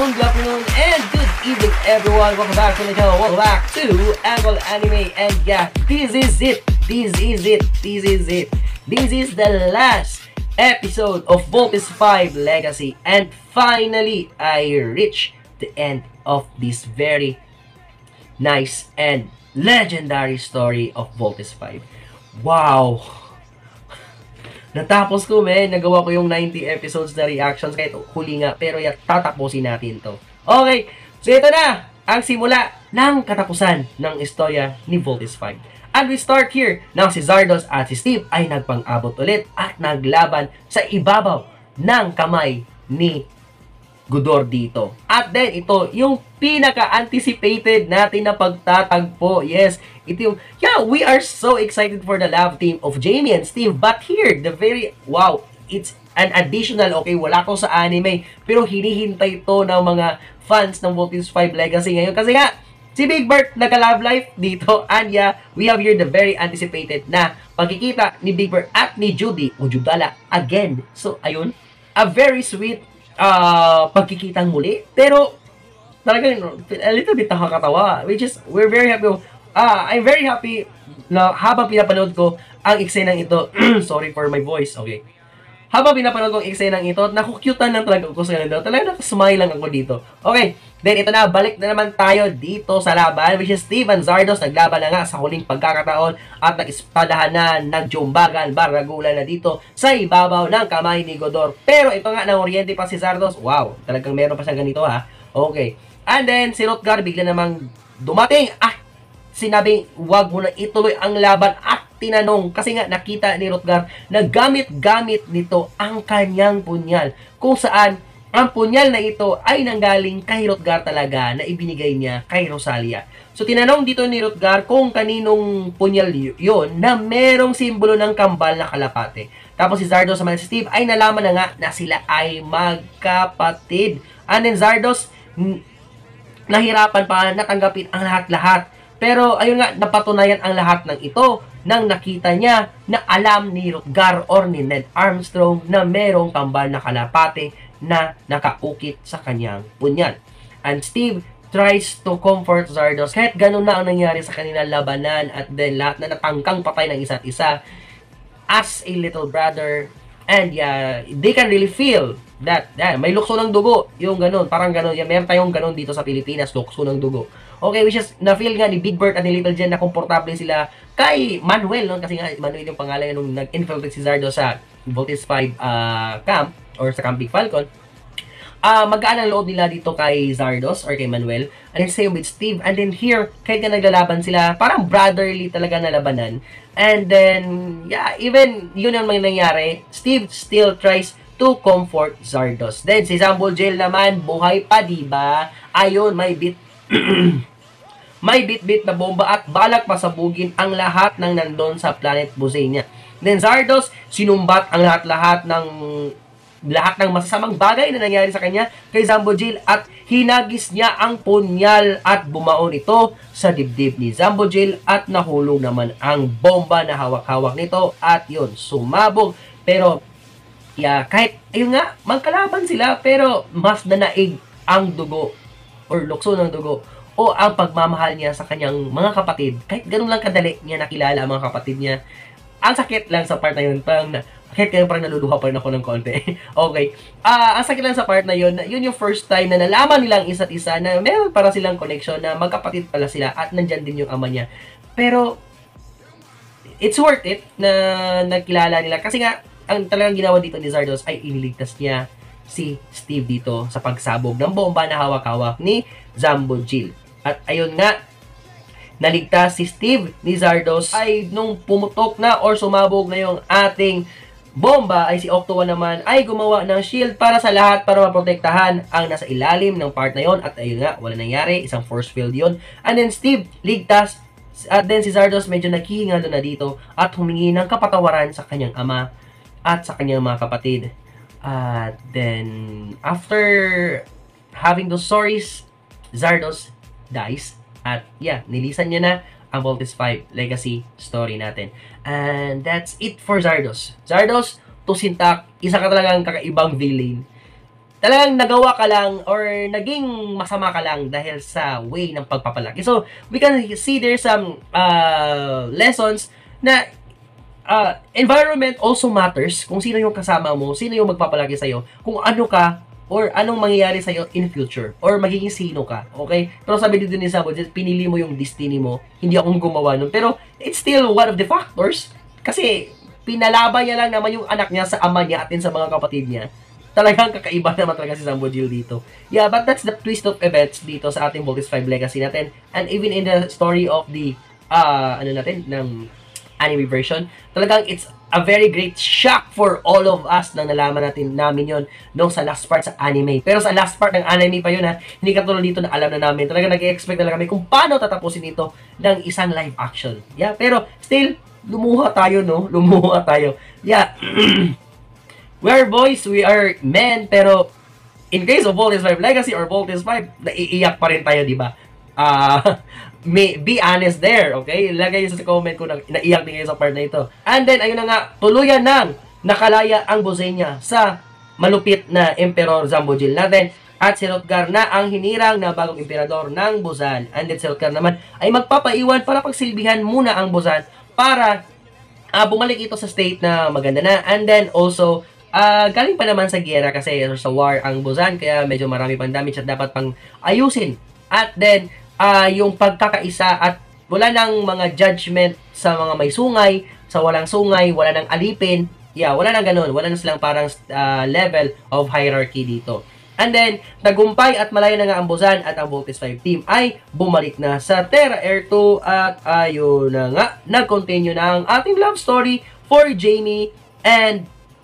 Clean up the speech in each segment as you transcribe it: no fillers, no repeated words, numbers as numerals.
good afternoon, and good evening, everyone. Welcome back to the channel. Welcome back to Angle Anime. And yeah, this is it. This is the last episode of Voltes 5 Legacy. And finally, I reached the end of this very nice and legendary story of Voltes 5. Wow! Natapos ko, nagawa ko yung 90 episodes na reactions kahit huli nga, pero tatapusin natin to. Okay, so ito na ang simula ng katapusan ng istorya ni Voltes 5. And we start here nang si Zardos at si Steve ay nagpang-abot ulit at naglaban sa ibabaw ng kamay ni Gudor dito. At then, ito, yung pinaka-anticipated natin na pagtatagpo. Yes, ito yung, yeah, we are so excited for the love team of Jamie and Steve. But here, the very, wow, it's an additional, okay, wala ko sa anime, pero hinihintay to ng mga fans ng Voltes 5 Legacy ngayon. Kasi nga, si Big Bert nagka-love life dito. And yeah, we have here the very anticipated na pagkikita ni Big Bert at ni Judy o Judala again. So, ayun, a very sweet pagkikitang muli, pero talagang a little bit nakakatawa, which is we're very happy. I'm very happy na habang pinapanood ko ang eksenang ito. Sorry for my voice. Okay, habang pinapanood ko ang eksenang ito, nakukyutan lang talaga ako sa ganun. Talagang nakasmile lang ako dito. Okay, then ito na, balik na naman tayo dito sa laban, which is Steve and Zardos. Naglaban na nga sa huling pagkakataon at nag-ispadahan na, nagjumbagan, baragulan na dito sa ibabaw ng kamay ni Godor. Pero ito nga, nang-oriente pa si Zardos. Wow, talagang meron pa siyang ganito ha. Okay, and then si Rutgar bigla namang dumating. Sinabing wag mo na ituloy ang laban at tinanong kasi nga nakita ni Rutgar na gamit-gamit nito ang kanyang punyal, kung saan ang punyal na ito ay nanggaling kay Rutgar talaga na ibinigay niya kay Rosalia. So tinanong dito ni Rutgar kung kaninong punyal yon na merong simbolo ng kambal na kalapate. Tapos si Zardos naman si Steve ay nalaman na nga na sila ay magkapatid. And then Zardos nahirapan pa natanggapin ang lahat-lahat. Pero ayun nga, napatunayan ang lahat ng ito nang nakita niya na alam ni Rutgar or ni Ned Armstrong na merong kambal na kalapate na nakaukit sa kanyang punyal. And Steve tries to comfort Zardos kahit ganun na ang nangyari sa kanilang labanan at then lahat na natangkang patay ng isa't isa as a little brother. And yeah, they can really feel that may lukso ng dugo, yung ganun, parang ganun. Yeah, meron tayong ganun dito sa Pilipinas, lukso ng dugo. Okay, which is, na-feel nga ni Big Bert at ni Little Jen na komportable sila kay Manuel, no? Kasi nga, Manuel yung pangalan nung nag-infiltrate si Zardo sa Voltes 5 camp, or sa Camp Big Falcon. Magaan ang loob nila dito kay Zardos or kay Manuel. And then same with Steve. And then here, kahit na naglalaban sila, parang brotherly talaga na labanan. And then, yeah, even yun ang may nangyari, Steve still tries to comfort Zardos. Then, si Zambul Jail naman, buhay pa, diba? Ayun, may bit na bomba at balak pasabugin ang lahat ng nandun sa planet Bosenia. Then Zardos, sinumbat ang lahat ng masasamang bagay na nangyari sa kanya kay Zambojil at hinagis niya ang punyal at bumaon ito sa dibdib ni Zambojil at nahulog naman ang bomba na hawak-hawak nito at yun, sumabog. Pero yeah, kahit ayun nga, magkalaban sila pero mas nanaig ang dugo or lukso ng dugo o ang pagmamahal niya sa kanyang mga kapatid. Kahit ganun lang kadali niya nakilala ang mga kapatid niya. Ang sakit lang sa part na yun, kahit parang naluluha pa rin ako ng konti. Okay. Ang sakit lang sa part na yun yung first time na nalaman nilang isa't isa na meron para silang connection na magkapatid pala sila at nandyan din yung ama niya. Pero, it's worth it na nakilala nila. Kasi nga, ang talagang ginawa dito ni Zardos ay iniligtas niya si Steve dito sa pagsabog ng bomba na hawak-hawak ni Zambojil. At ayun nga, naligtas si Steve ni Zardos ay nung pumutok na or sumabog na yung ating bomba ay si Octo naman ay gumawa ng shield para sa lahat para maprotektahan ang nasa ilalim ng part na yon. At ayun nga, wala nangyari, isang force field yon. And then Steve ligtas at then si Zardos medyo naghihinga na dito at humingi ng kapatawaran sa kanyang ama at sa kanyang mga kapatid. At then after having those stories, Zardos dies. At yeah, nilisan niya na ang Voltes 5 Legacy story natin. And that's it for Zardos. Zardos, to Sintak, isa ka talagang kakaibang villain. talagang nagawa ka lang or naging masama ka lang dahil sa way ng pagpapalaki. So, we can see there's some lessons na environment also matters. Kung sino yung kasama mo, sino yung magpapalaki sa'yo, kung ano ka, or anong mangyayari sa'yo in future, or magiging sino ka, okay? Pero sabi dito ni Sabo, pinili mo yung destiny mo, hindi akong gumawa nun. Pero, it's still one of the factors, kasi pinalaban niya lang naman yung anak niya sa ama niya at din sa mga kapatid niya. Talagang kakaiba naman talaga si Sambo Jill dito. Yeah, but that's the twist of events dito sa ating Voltes 5 Legacy natin. And even in the story of the, ng anime version, talagang it's a very great shock for all of us nang nalaman namin yon nung sa last part sa anime. Pero sa last part ng anime pa yun ha, hindi katulad dito na alam na namin. Talagang nag-expect na lang kami kung paano tatapusin ito ng isang live action. Yeah, pero still, lumuha tayo, no? Lumuha tayo. Yeah. We are boys, we are men, pero in case of Voltes 5 Legacy or Voltes 5, naiiyak pa rin tayo, di ba? Be honest there, okay? Lagay nyo sa comment kung naiyak din kayo sa part na ito. And then, ayun na nga, tuluyan nang nakalaya ang Bosenya sa malupit na Emperor Zambojil natin. At si Rotgar na ang hinirang na bagong emperador ng Busan. And then si Rotgar naman ay magpapaiwan para pagsilbihan muna ang Busan para bumalik ito sa state na maganda na. And then also, galing pa naman sa giyera kasi sa war ang Busan, kaya medyo marami pang damage at dapat pang ayusin. At then, yung pagkakaisa at wala nang mga judgment sa mga may sungay, sa walang sungay, wala nang alipin. Yeah, wala nang ganun. Wala nang silang parang level of hierarchy dito. And then, tagumpay at malaya na nga ang Busan at ang Voltes 5 team ay bumalik na sa Terra Air 2 at ayun na nga, nag-continue na ang ating love story for Jamie and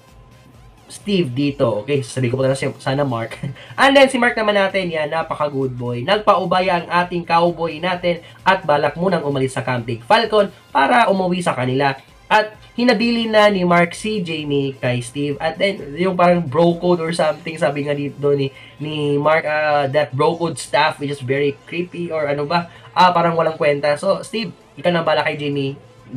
Steve dito. Okay, sabi ko pa na sana Mark. And then si Mark naman natin, yan, napaka good boy. Nagpaubaya ang ating cowboy natin at balak munang umalis sa Camp Big Falcon para umuwi sa kanila. At hinabili na ni Mark si Jamie kay Steve. At then yung parang bro code or something, sabi nga dito ni Mark, that bro code stuff which is very creepy or ano ba, parang walang kwenta. So Steve, ikaw na bala kay Jamie.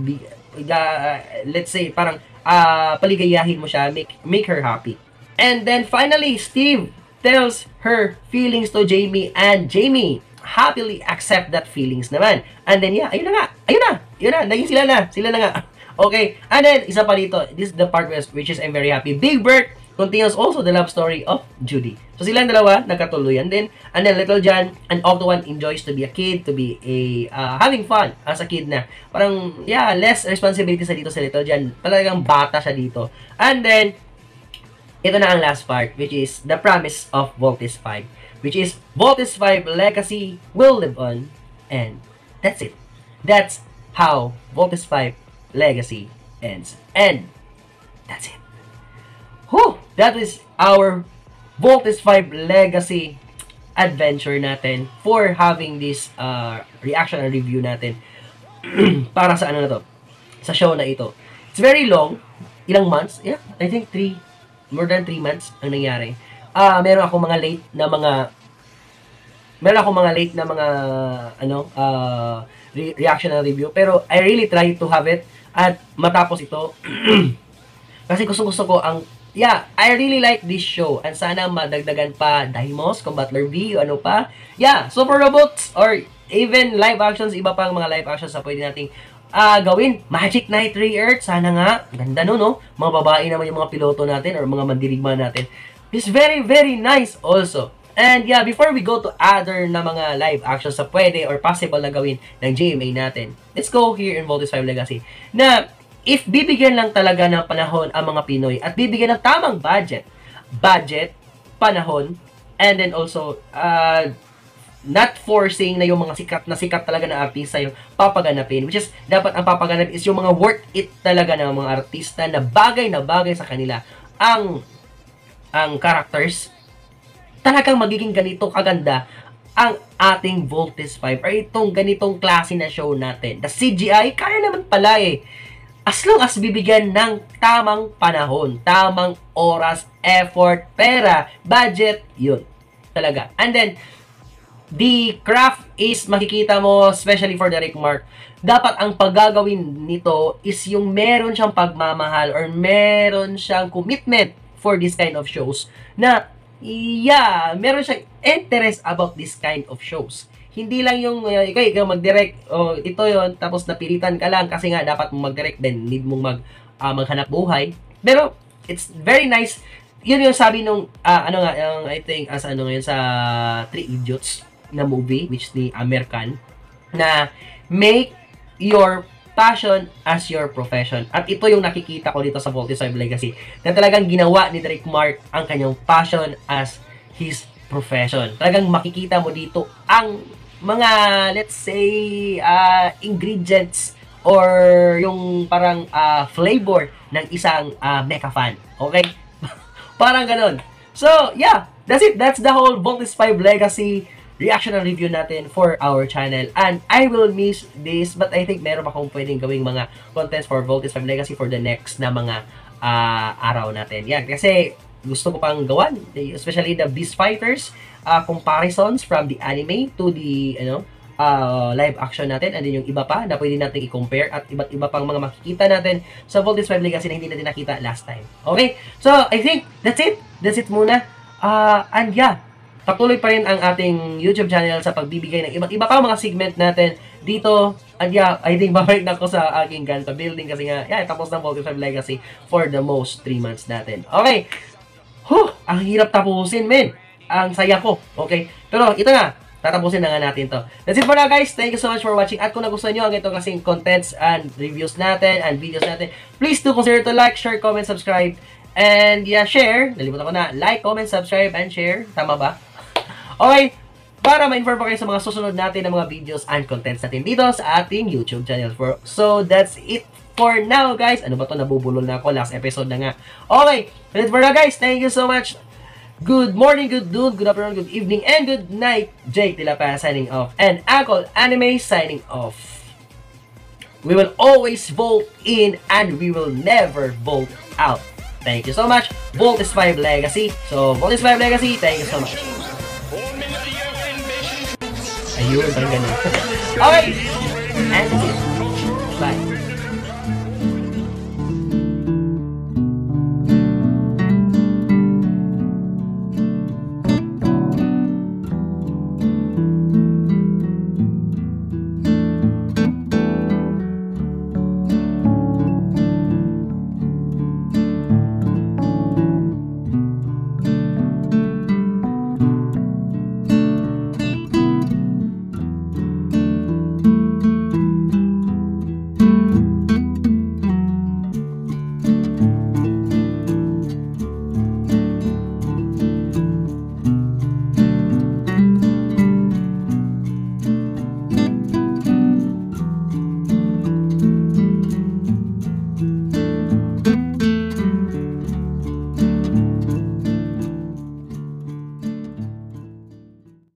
Let's say parang paligayahin mo siya, make her happy. And then finally, Steve tells her feelings to Jamie and Jamie happily accept that feelings naman. And then yeah, ayun na, naging sila na nga. Okay, and then isa pa dito, this is the part which is I'm very happy. Big Bird continues also the love story of Judy. So silang dalawa nagkatuluyan din. And then Little John and Octo-One enjoys to be a kid, to be having fun as a kid na. Parang, yeah, less responsibility sa dito sa Little John. Talagang bata siya dito. And then, ito na ang last part, which is the promise of Voltes 5. Which is, Voltes 5 Legacy will live on. And that's it. That's how Voltes 5 Legacy ends. And that's it. Whew! That is our Voltes 5 Legacy adventure natin for having this reaction and review natin para sa ano na to, sa show na ito. It's very long, ilang months, yeah, I think more than 3 months ang nangyari. Meron akong mga late na mga reaction and review, pero I really try to have it at matapos ito kasi gusto ko ang I really like this show and sana madagdagan pa Daimos, Combatler V, ano pa. Yeah, Super Robots or even live actions, iba pang mga live actions na pwede nating gawin. Magic Knight Re-Earth, sana nga. Ganda no? Mga babae naman yung mga piloto natin or mga mandirigma natin. It's very, very nice also. And yeah, before we go to other na mga live actions na pwede or possible na gawin ng GMA natin, let's go here in Voltes 5 Legacy. Na, if bibigyan lang talaga ng panahon ang mga Pinoy at bibigyan ng tamang budget, panahon, and then also, not forcing na yung mga sikat talaga na artista yung papaganapin, which is, dapat ang papaganapin is yung mga worth it talaga ng mga artista na bagay sa kanila. Ang characters, talagang magiging ganito kaganda ang ating Voltes 5 or itong ganitong klase na show natin. The CGI, kaya naman pala eh. As long as bibigyan ng tamang panahon, tamang oras, effort, pera, budget, yun. Talaga. And then, the craft is makikita mo, especially for the Rick Mark, dapat ang paggagawin nito is yung meron siyang pagmamahal or meron siyang commitment for this kind of shows na yeah, meron siyang interest about this kind of shows. Hindi lang yung, ikaw mag-direct, ito yon tapos napilitan ka lang kasi nga dapat mong mag-direct, then need mong maghanap buhay. Pero, it's very nice. Yun yung sabi nung, I think, as ngayon sa Three Idiots na movie, which ni American, na make your passion as your profession. At ito yung nakikita ko dito sa Voltes 5 Legacy, na talagang ginawa ni Drake Mark ang kanyang passion as his profession. Talagang makikita mo dito ang mga, let's say, ingredients or yung parang flavor ng isang mecha fan. Okay? Parang ganun. So, yeah, that's it. That's the whole Voltes 5 Legacy reaction and review natin for our channel. And I will miss this, but I think meron akong pwedeng gawing mga contents for Voltes 5 Legacy for the next na mga araw natin. Yan, kasi gusto ko pang gawan, especially the Beast Fighters comparisons from the anime to the live action natin, and then yung iba pa na pwede natin i-compare at iba't iba pang mga makikita natin sa Voltes 5 Legacy na hindi natin nakita last time. Okay? So, I think that's it. That's it muna. And yeah, patuloy pa rin ang ating YouTube channel sa pagbibigay ng iba't iba pang mga segment natin dito. And yeah, I think babalik na ako sa aking Ganta building kasi nga, yeah, tapos ng Voltes 5 Legacy for the most 3 months natin. Okay. Ang hirap tapusin, men. Ang saya ko. Okay. Pero ito na. Tatapusin na nga natin to. That's it for now, guys. Thank you so much for watching. At kung nagustuhan nyo ang ito kasing contents and reviews natin and videos natin, please do consider to like, share, comment, subscribe, and yeah, share. Nalimutan ko na. Like, comment, subscribe, and share. Tama ba? Okay. Para ma-inform pa kayo sa mga susunod natin na mga videos and contents natin dito sa ating YouTube channel. So, that's it for now, guys. Ano ba to? Nabubulol na ako. Last episode na nga. Okay. That's it for now, guys. Thank you so much. Good morning, good noon, good afternoon, good evening, and good night. Jake Tilapa signing off. And Uncle Anime signing off. We will always vote in and we will never vote out. Thank you so much. Voltes 5 Legacy. So, Voltes 5 Legacy, thank you so much. Ayun, parang ganun. Okay. And that's it. Bye.